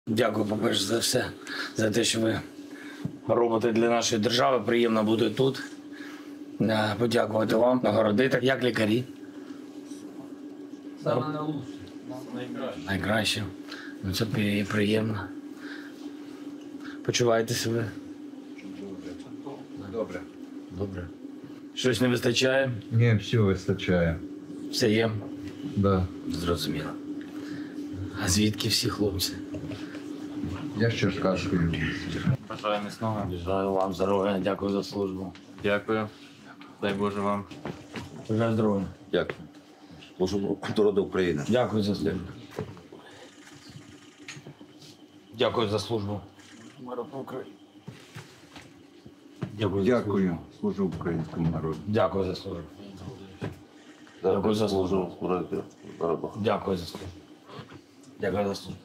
Дякую, по-перше, за все, за те, що ви робите для нашої держави. Приємно бути тут. Подякувати вам, нагородити. Як лікарі? Саме найкраще. Найкраще. Ну, це приємно. Почуваєте себе? Добре. Добре. Щось не вистачає? Ні, все вистачає. Все є? Да. Зрозуміло. А звідки всі хлопці? Я з Черкаської. Бажаю міцного. Бажаю вам здоров'я, дякую за службу. Дякую. Дай Боже вам. Бажаю здоров'я. Дякую. Служу народу України. Дякую за службу. Дякую за службу. Дякую. Дякую. Служу українському народу. Дякую за службу. Дякую за службу. Народу. Дякую за службу. Дякую за службу.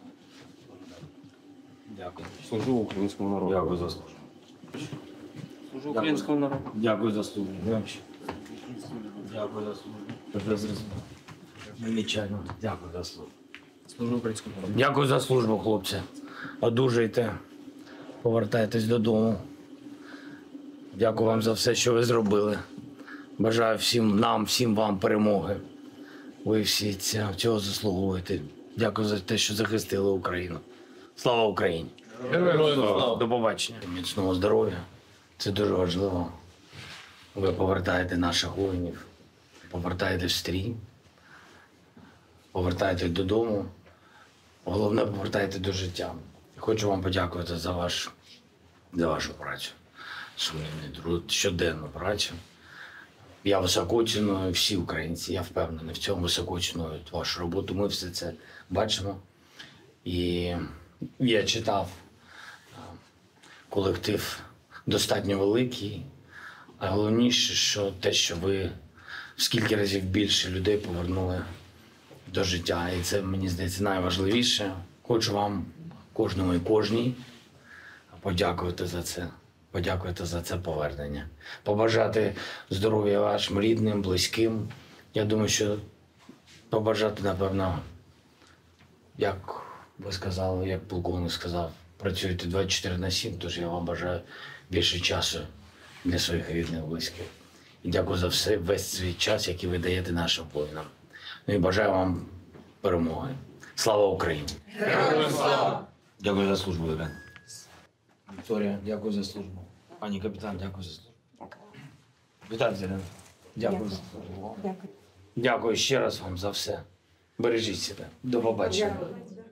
Дякую. Служу українському народу. Дякую за службу. Служу українському народу. Дякую за службу. Дякую за службу. Вже зрозумів. Нечайно. Дякую за службу. Служу українському народу. Дякую за службу, хлопці. Одужуйте. Повертайтесь додому. Дякую вам за все, що ви зробили. Бажаю всім нам, всім вам перемоги. Ви всі цього заслуговуєте. Дякую за те, що захистили Україну. Слава Україні! До побачення. Міцного здоров'я. Це дуже важливо. Ви повертаєте наших воїнів, повертаєте в стрій, повертаєте додому. Головне, повертаєте до життя. Хочу вам подякувати за вашу працю. Сумлінний труд, щоденну працю. Я високо ціную, всі українці, я впевнений, в цьому високо цінують вашу роботу. Ми все це бачимо. І я читав, колектив достатньо великий, а головніше, що те, що ви в скільки разів більше людей повернули до життя. І це, мені здається, найважливіше. Хочу вам, кожному і кожній, подякувати за це. Подякувати за це повернення. Побажати здоров'я вашим рідним, близьким. Я думаю, що побажати, напевно, як ви сказали, як полковник сказав, працюєте 24/7, тож я вам бажаю більше часу для своїх рідних, близьких. І дякую за весь свій час, який ви даєте нашим воїнам. Ну і бажаю вам перемоги. Слава Україні! Героям слава! Дякую за службу, Ірина. Вікторія, дякую за службу. Пані капітан, дякую за службу. Вітаю, Ірина. Дякую за службу. Дякую ще раз вам за все. Бережіть себе. До побачення.